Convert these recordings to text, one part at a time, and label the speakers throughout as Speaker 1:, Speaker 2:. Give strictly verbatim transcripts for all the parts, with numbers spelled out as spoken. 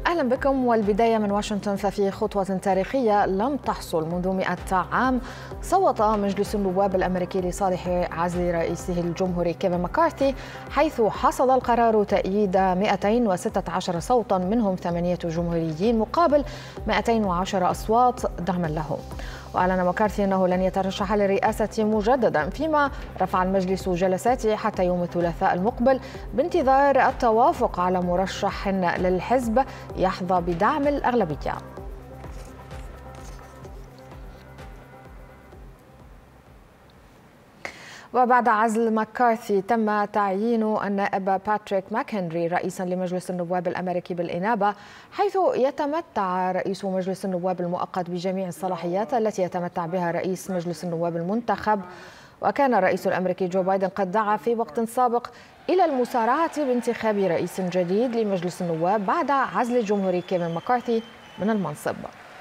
Speaker 1: أهلا بكم. والبداية من واشنطن. ففي خطوة تاريخية لم تحصل منذ مئة عام، صوت مجلس النواب الأمريكي لصالح عزل رئيسه الجمهوري كيفن مكارثي، حيث حصل القرار تأييد مئتين وستة عشر صوتا منهم ثمانية جمهوريين مقابل مئتين وعشرة أصوات دعما له. وأعلن مكارثي أنه لن يترشح للرئاسة مجددا، فيما رفع المجلس جلساته حتى يوم الثلاثاء المقبل بانتظار التوافق على مرشح للحزب يحظى بدعم الأغلبية. وبعد عزل مكارثي تم تعيين النائب باتريك ماكهنري رئيسا لمجلس النواب الأمريكي بالإنابة، حيث يتمتع رئيس مجلس النواب المؤقت بجميع الصلاحيات التي يتمتع بها رئيس مجلس النواب المنتخب. وكان الرئيس الأمريكي جو بايدن قد دعا في وقت سابق إلى المسارعة بانتخاب رئيس جديد لمجلس النواب بعد عزل الجمهوري كيفن مكارثي من المنصب.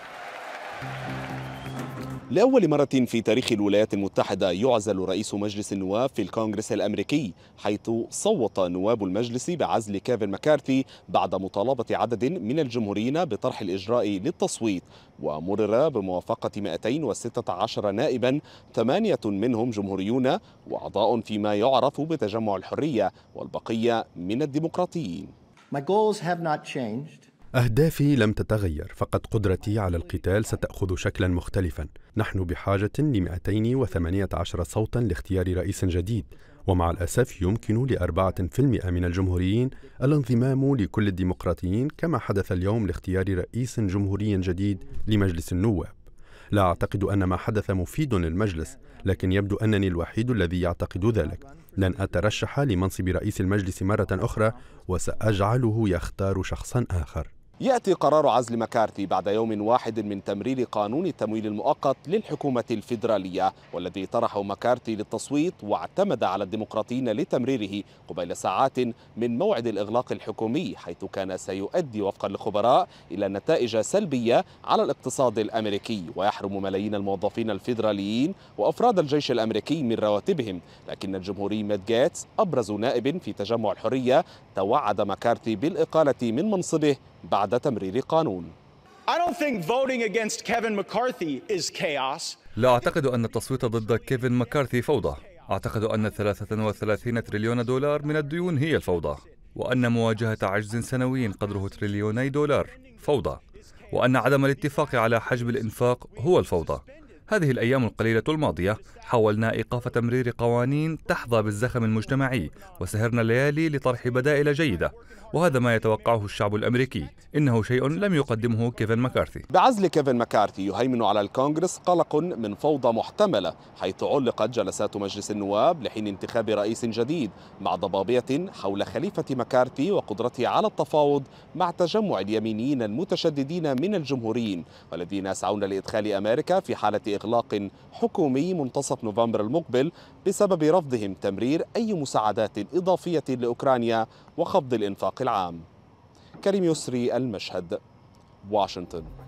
Speaker 2: لأول مرة في تاريخ الولايات المتحدة يعزل رئيس مجلس النواب في الكونغرس الأمريكي، حيث صوت نواب المجلس بعزل كيفن مكارثي بعد مطالبة عدد من الجمهوريين بطرح الإجراء للتصويت، ومرر بموافقة مئتين وستة عشر نائبا، ثمانية منهم جمهوريون وأعضاء فيما يعرف بتجمع الحرية، والبقية من الديمقراطيين.
Speaker 3: My goals have not changed.
Speaker 4: أهدافي لم تتغير، فقط قدرتي على القتال ستأخذ شكلا مختلفا. نحن بحاجة ل مئتين وثمانية عشر صوتا لاختيار رئيس جديد، ومع الأسف يمكن لأربعة بالمئة من الجمهوريين الانضمام لكل الديمقراطيين، كما حدث اليوم لاختيار رئيس جمهوري جديد لمجلس النواب. لا أعتقد أن ما حدث مفيد للمجلس، لكن يبدو أنني الوحيد الذي يعتقد ذلك. لن أترشح لمنصب رئيس المجلس مرة أخرى، وسأجعله يختار شخصا آخر.
Speaker 2: يأتي قرار عزل مكارثي بعد يوم واحد من تمرير قانون التمويل المؤقت للحكومة الفيدرالية، والذي طرحه مكارثي للتصويت واعتمد على الديمقراطيين لتمريره قبيل ساعات من موعد الإغلاق الحكومي، حيث كان سيؤدي وفقا لخبراء إلى نتائج سلبية على الاقتصاد الأمريكي، ويحرم ملايين الموظفين الفيدراليين وأفراد الجيش الأمريكي من رواتبهم. لكن الجمهوري مات جاتس، أبرز نائب في تجمع الحرية، توعد مكارثي بالإقالة من منصبه بعد تمرير قانون.
Speaker 5: لا أعتقد أن التصويت ضد كيفن مكارثي فوضى. أعتقد أن ثلاثة وثلاثين تريليون دولار من الديون هي الفوضى، وأن مواجهة عجز سنوي قدره تريليوني دولار فوضى، وأن عدم الاتفاق على حجم الإنفاق هو الفوضى. هذه الأيام القليلة الماضية حاولنا إيقاف تمرير قوانين تحظى بالزخم المجتمعي، وسهرنا الليالي لطرح بدائل جيدة، وهذا ما يتوقعه الشعب الأمريكي. إنه شيء لم يقدمه كيفن مكارثي.
Speaker 2: بعزل كيفن مكارثي يهيمن على الكونغرس قلق من فوضى محتملة، حيث علقت جلسات مجلس النواب لحين انتخاب رئيس جديد، مع ضبابية حول خليفة مكارثي وقدرته على التفاوض مع تجمع اليمينيين المتشددين من الجمهوريين، والذين يسعون لإدخال أمريكا في حالة إغلاق حكومي منتصف نوفمبر المقبل بسبب رفضهم تمرير أي مساعدات إضافية لأوكرانيا وخفض الإنفاق العام. كريم يسري، المشهد، واشنطن.